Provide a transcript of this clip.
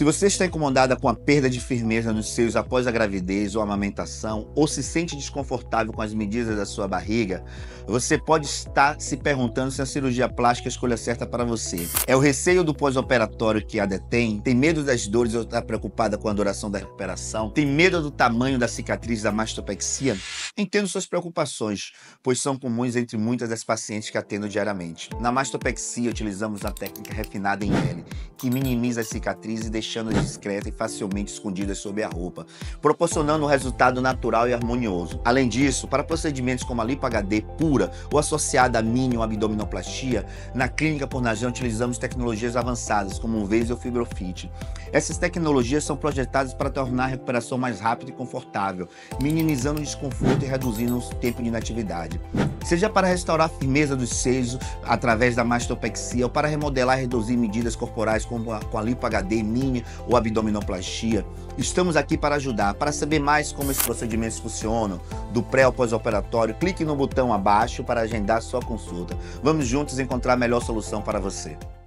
Se você está incomodada com a perda de firmeza nos seios após a gravidez ou amamentação, ou se sente desconfortável com as medidas da sua barriga, você pode estar se perguntando se a cirurgia plástica é a escolha certa para você. É o receio do pós-operatório que a detém? Tem medo das dores ou está preocupada com a duração da recuperação? Tem medo do tamanho da cicatriz da mastopexia? Entendo suas preocupações, pois são comuns entre muitas das pacientes que atendo diariamente. Na mastopexia, utilizamos uma técnica refinada em L, que minimiza as cicatrizes, deixando-as discretas e facilmente escondidas sob a roupa, proporcionando um resultado natural e harmonioso. Além disso, para procedimentos como a lipo HD pura ou associada a mini ou abdominoplastia, na clínica por Najan utilizamos tecnologias avançadas, como o Vaso Fibrofit. Essas tecnologias são projetadas para tornar a recuperação mais rápida e confortável, minimizando o desconforto e reduzindo o tempo de inatividade. Seja para restaurar a firmeza dos seios através da mastopexia ou para remodelar e reduzir medidas corporais como com a lipo HD mini ou abdominoplastia, estamos aqui para ajudar. Para saber mais como esses procedimentos funcionam, do pré ao pós-operatório, clique no botão abaixo para agendar sua consulta. Vamos juntos encontrar a melhor solução para você.